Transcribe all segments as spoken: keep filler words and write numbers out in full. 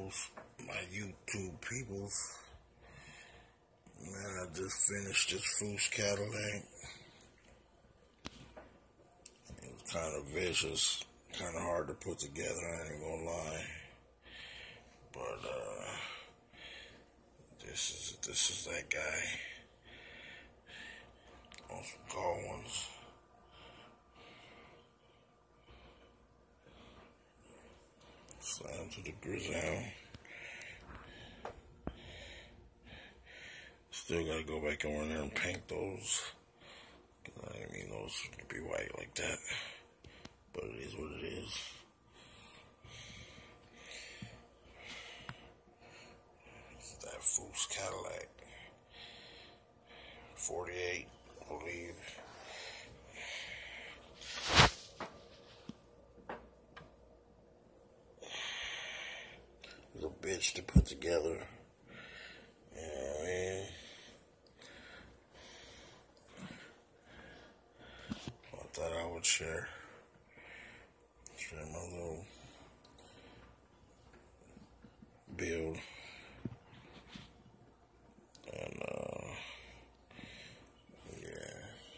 peoples, my YouTube peoples. Man, I just finished this Foose Cadillac. It was kind of vicious, kind of hard to put together, I ain't gonna lie. But, uh, this is, this is that guy. On some cold ones. Slam to the grizzle. Still gotta go back over there and paint those. Cause I didn't mean those to be white like that. But it is what it is. It's that Foose Cadillac. forty-eight, I believe. It's a bitch to put together. You know what I mean? I thought I would share, share my little build. And, uh, yeah.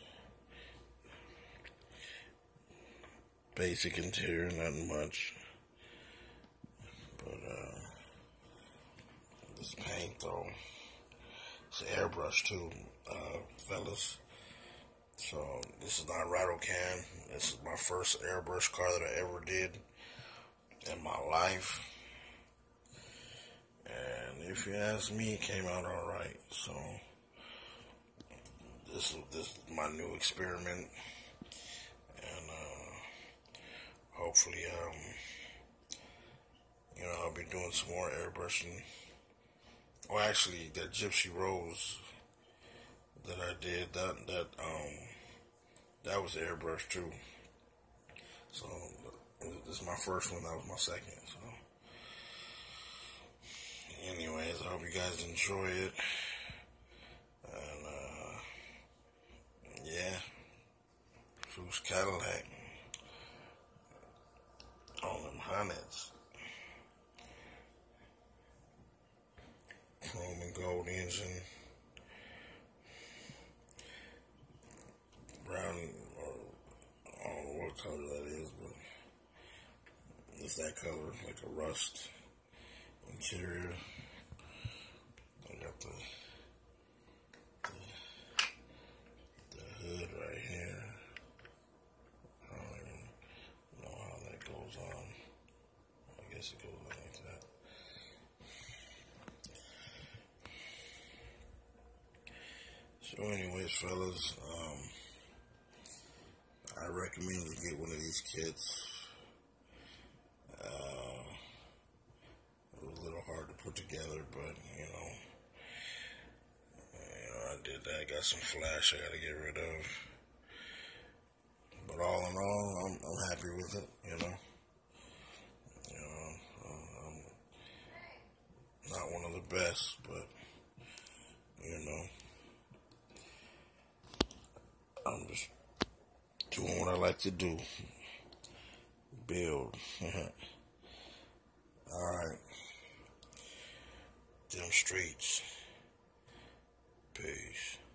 Basic interior, nothing much. But, uh, this paint though, it's airbrush too, uh, fellas. So this is not rattle can. This is my first airbrush car that I ever did in my life. And if you ask me, it came out alright. So this is this is my new experiment. And uh, hopefully um you know, I'll be doing some more airbrushing. Well, actually, that Gypsy Rose that I did, that that um that was airbrush too. So this is my first one. That was my second. So, anyways, I hope you guys enjoy it. And uh, yeah, Foose Cadillac on them hundreds. Chrome and gold engine, brown, or I don't know what color that is, but it's that color, like a rust interior. I got the, the, the hood right here. I don't even know how that goes on. I guess it goes on like that. So anyways, fellas, um, I recommend you get one of these kits. Uh, it was a little hard to put together, but, you know, you know, I did that. I got some flash I got to get rid of. But all in all, I'm, I'm happy with it, you know. You know, I'm not one of the best, but, you know, I'm just doing what I like to do. Build. Alright. Them streets. Peace.